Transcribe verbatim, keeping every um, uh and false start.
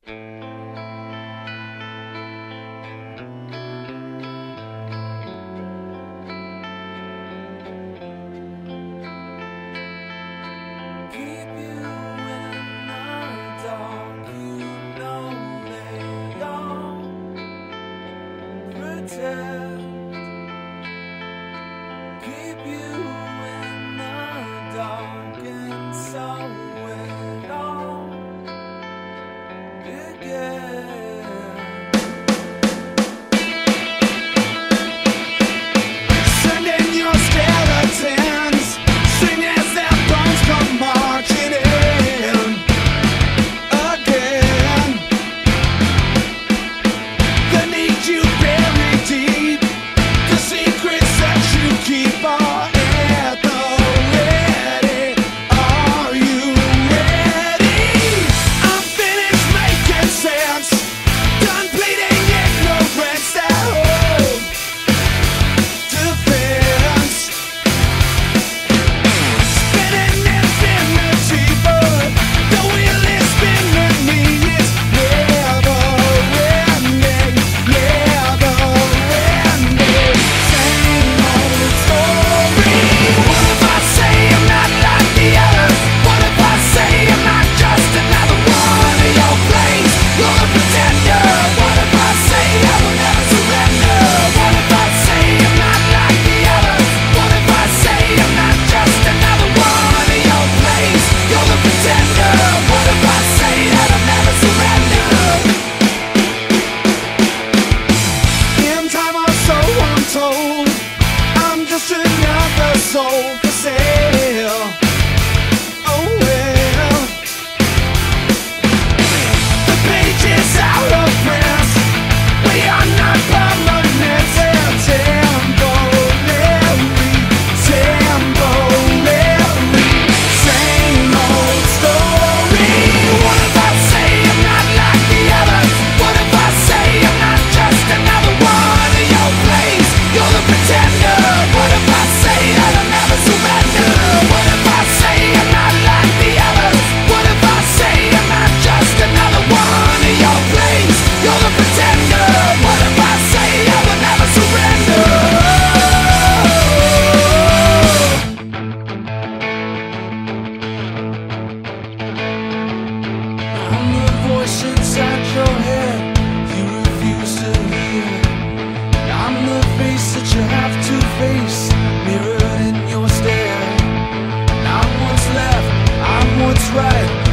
soul for sale. Oh well, the page is out of print. We are not permanent. Temporary, temporary, same old story. What if I say I'm not like the others? What if I say I'm not just another one of your plays? You're the pretender. What if I say that I'll never surrender? What if I say I'm not like the others? What if I say I'm not just another one of your plays? You're the pretender. What if I say I will never surrender? I'm the voice inside your head you refuse to hear. I'm the face that you have to face, mirrored in your stare. I'm what's left, I'm what's right.